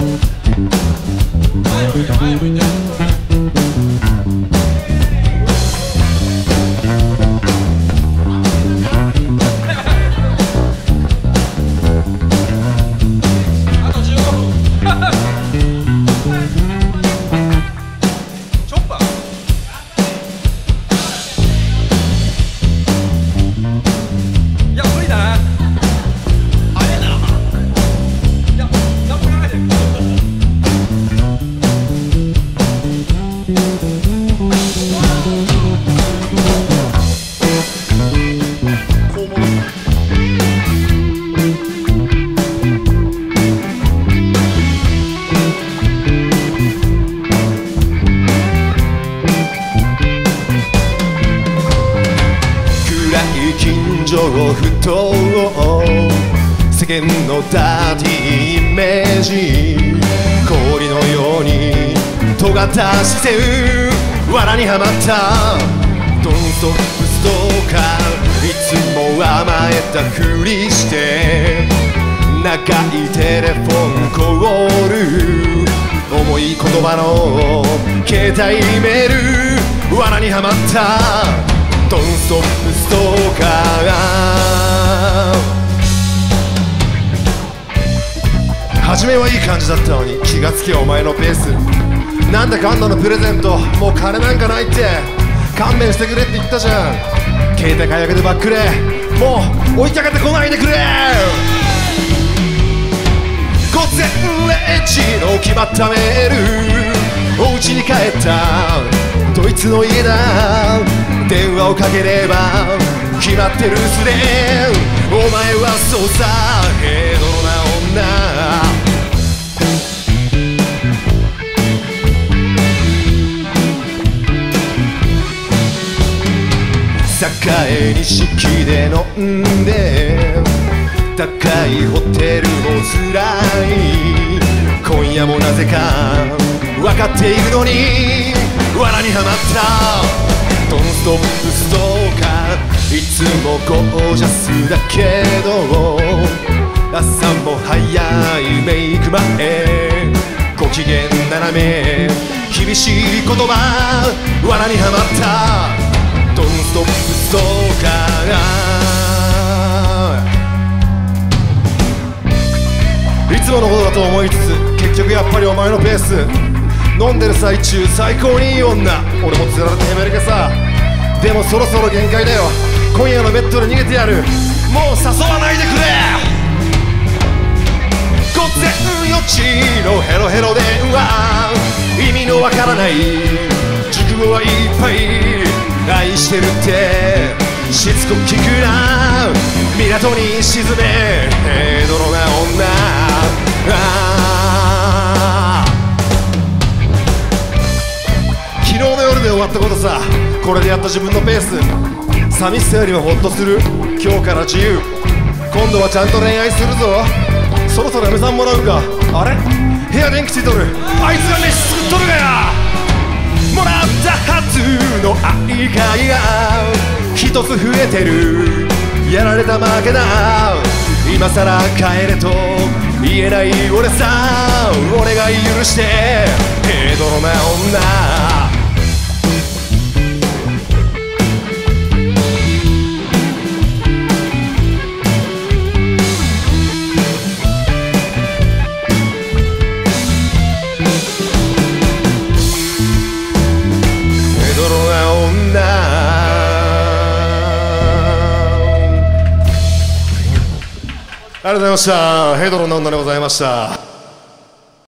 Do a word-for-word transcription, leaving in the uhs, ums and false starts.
近所をふと世間のダーティーイメージ氷のように尖った視線藁にはまったドンストップストーカーいつも甘えたふりして長いテレフォンコール重い言葉の携帯メール藁にはまったドンストップストーカー初めはいい感じだったのに気がつきゃお前のペースなんだかんだのプレゼントもう金なんかないって勘弁してくれって言ったじゃん携帯解約でばっくれもう追いかけてこないでくれ午前れいじの決まったメールお家に帰ったドイツの家だ電話をかければ決まってるすでお前はそうさヘドロな女栄錦で飲んで高いホテルもつらい今夜もなぜか分かっているのに藁にはまったドンストップストーカーいつもゴージャスだけど朝も早いメイク前ご機嫌斜め厳しい言葉藁にはまったドンストップストーカーいつものことだと思いつつ結局やっぱりお前のペース飲んでる最中最高にいい女俺も釣られてへめるけさでもそろそろ限界だよ今夜のベッドで逃げてやるもう誘わないでくれ午前よじのヘロヘロ電話意味のわからない熟語はいっぱい愛してるってしつこく聞くな港に沈めヘドロな女あ昨日の夜で終わったことさこれでやった自分のペース寂しさよりもホッとする今日から自由今度はちゃんと恋愛するぞそろそろ嫁さんもらうかあれ部屋電気ついとるあいつが飯作っとるがやもらったはずの愛が一つ増えてるやられた負けだ今さら帰れと言えない俺さお願い許してヘドロな女ありがとうございました。ヘドロな女でございました。